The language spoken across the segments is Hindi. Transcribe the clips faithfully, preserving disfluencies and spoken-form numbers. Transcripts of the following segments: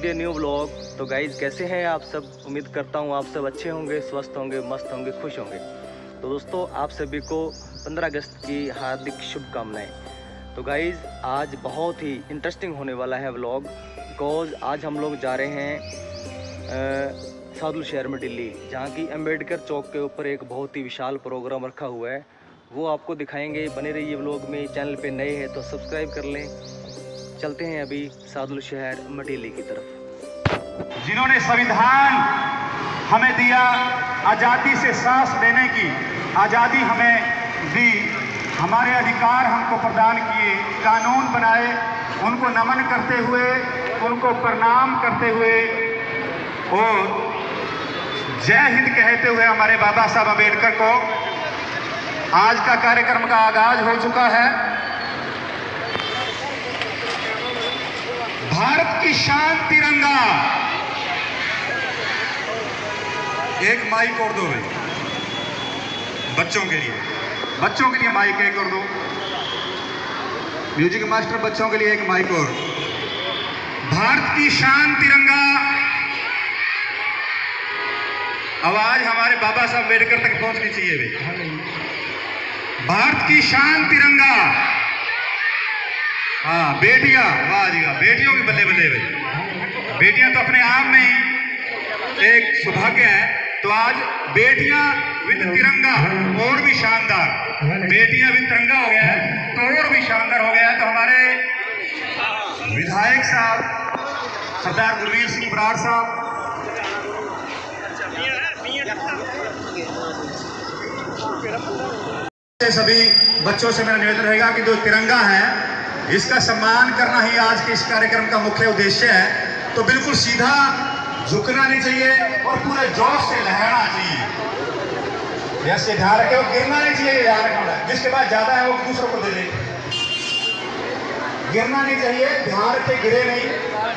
With a new vlog. तो गाइज कैसे हैं आप सब? उम्मीद करता हूँ आप सब अच्छे होंगे, स्वस्थ होंगे, मस्त होंगे, खुश होंगे। तो दोस्तों आप सभी को पंद्रह अगस्त की हार्दिक शुभकामनाएं। तो गाइज आज बहुत ही इंटरेस्टिंग होने वाला है व्लॉग, बिकॉज आज हम लोग जा रहे हैं सादुल शहर में दिल्ली, जहाँ की अम्बेडकर चौक के ऊपर एक बहुत ही विशाल प्रोग्राम रखा हुआ है। वो आपको दिखाएंगे, बने रहिए व्लॉग में। चैनल पे नए हैं तो सब्सक्राइब कर लें। चलते हैं अभी सादुल शहर मटीली की तरफ। जिन्होंने संविधान हमें दिया, आज़ादी से सांस लेने की आज़ादी हमें दी, हमारे अधिकार हमको प्रदान किए, कानून बनाए, उनको नमन करते हुए, उनको प्रणाम करते हुए और जय हिंद कहते हुए हमारे बाबा साहब अम्बेडकर को आज का कार्यक्रम का आगाज हो चुका है। भारत की शान तिरंगा। एक माइक और दो भाई, बच्चों के लिए, बच्चों के लिए माइक एक और दो। म्यूजिक मास्टर, बच्चों के लिए एक माइक और। भारत की शान तिरंगा। आवाज हमारे बाबा साहब अम्बेडकर तक पहुंचनी चाहिए भाई। भारत की शान तिरंगा। हाँ बेटियां, वाह जी वाह, बेटियों की बल्ले बल्ले भाई। बेटियां तो अपने आप में ही एक सौभाग्य है। तो आज बेटियां विद तिरंगा और भी शानदार, बेटियां विद तिरंगा हो गया है तो और भी शानदार हो गया है। तो हमारे विधायक साहब सरदार गुरवीर सिंह बराड़ साहब, सभी बच्चों से मेरा निवेदन रहेगा कि जो तिरंगा है इसका सम्मान करना ही आज के इस कार्यक्रम का मुख्य उद्देश्य है। तो बिल्कुल सीधा झुकना नहीं चाहिए और पूरे जोश से लहराना चाहिए। ऐसे ध्यान रखे, वो गिरना नहीं चाहिए, ध्यान रखना। जिसके पास ज्यादा है वो दूसरों को दे दे। गिरना नहीं चाहिए, ध्यान रखे, गिरे नहीं।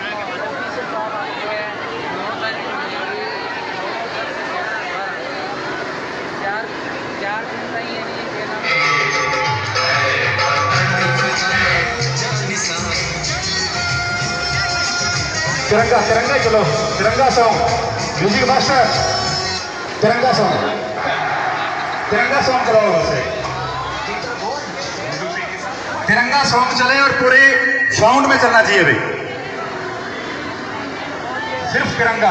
तिरंगा तिरंगा चलो, तिरंगा सॉन्ग, म्यूजिक मास्टर, तिरंगा सॉन्ग, तिरंगा सॉन्ग करो उसे। तिरंगा सॉन्ग चले और पूरे साउंड में चलना चाहिए भाई, सिर्फ तिरंगा।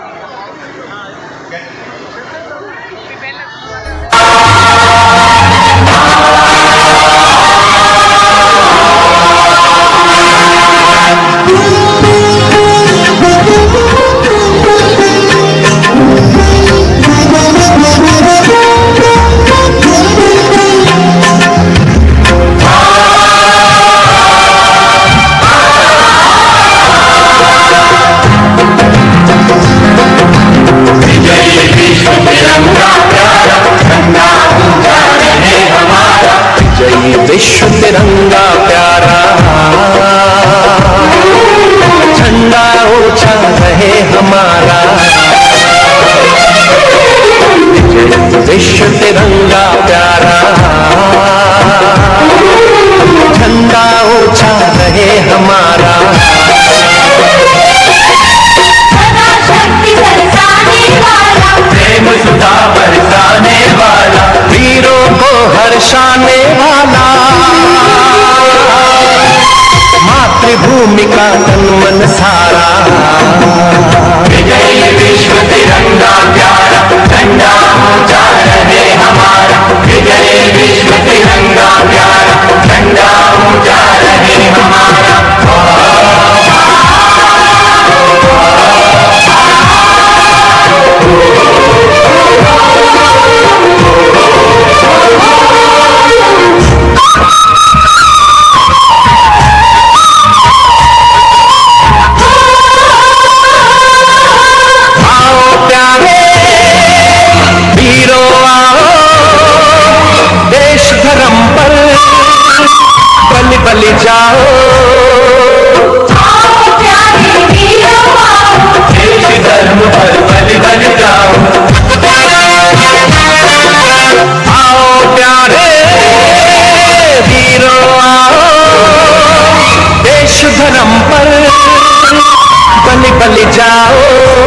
विश्व तिरंगा प्यारा, झंडा ऊंचा रहे हमारा। विश्व तिरंगा प्यारा, झंडा ऊंचा रहे हमारा। प्रेम सुधा बरसाने वाला, वीरों को हर्षाने वाला, मातृभूमि का तन मन सारा। विजयी विश्व तिरंगा प्यारा, झंडा ऊंचा रहे हमारा। विजयी विश्व तिरंगा प्यारा, झंडा ऊंचा रहे हमारा। बलि जाओ, देश धर्म पर बलि बलि जाओ। आओ प्यारे वीरों आओ, देश धर्म पर बलि बलि जाओ,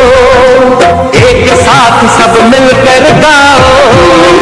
एक साथ सब मिलकर गाओ।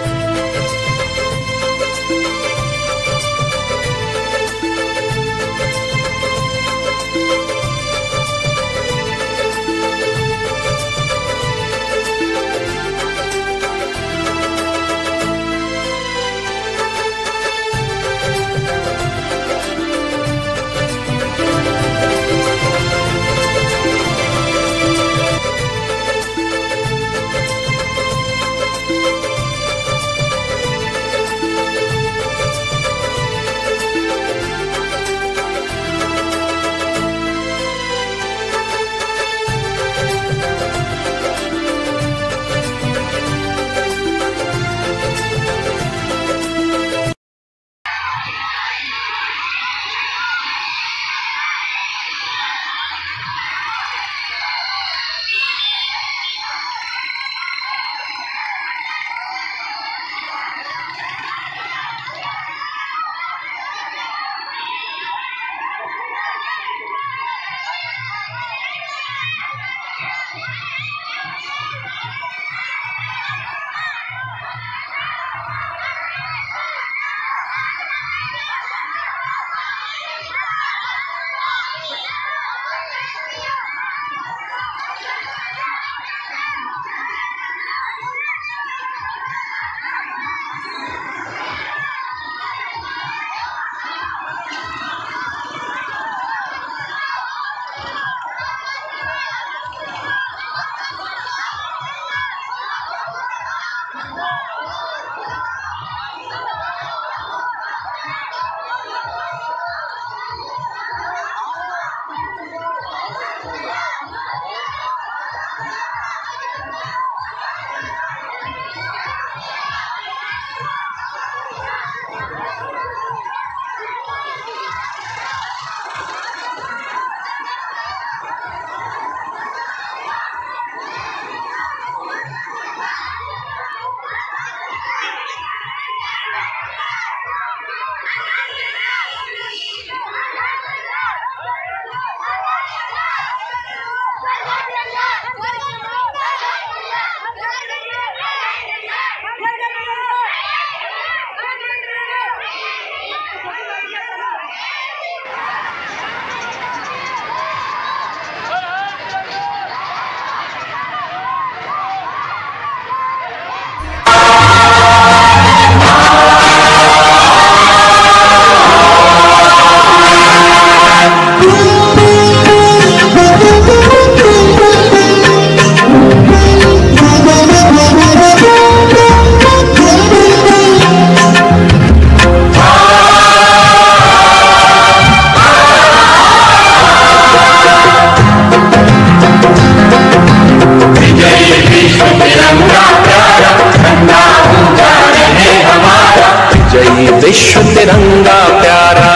विश्व तिरंगा प्यारा,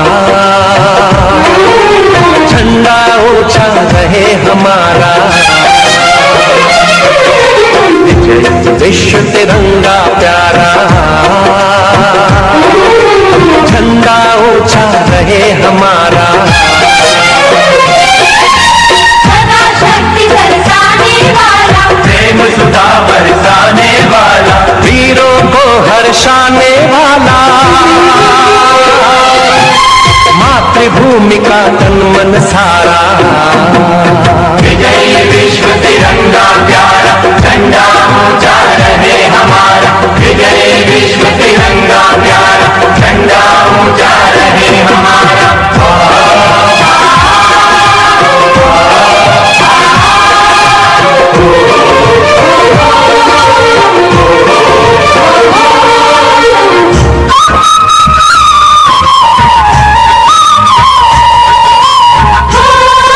झंडा ऊंचा रहे हमारा। विश्व तिरंगा प्यारा, झंडा ऊंचा रहे हमारा। सदा शक्ति बरसाने वाला, प्रेम सुधा बरसाने वाला, वीरों को हर्षाने वाला, मातृभूमि का तन मन सारा। विजयी विश्व तिरंगा प्यारा, झंडा ऊंचा रहे हमारा। विजयी विश्व तिरंगा प्यारा, झंडा ऊंचा रहे हमारा। oh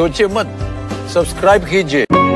सोचे मत, सब्सक्राइब कीजिए।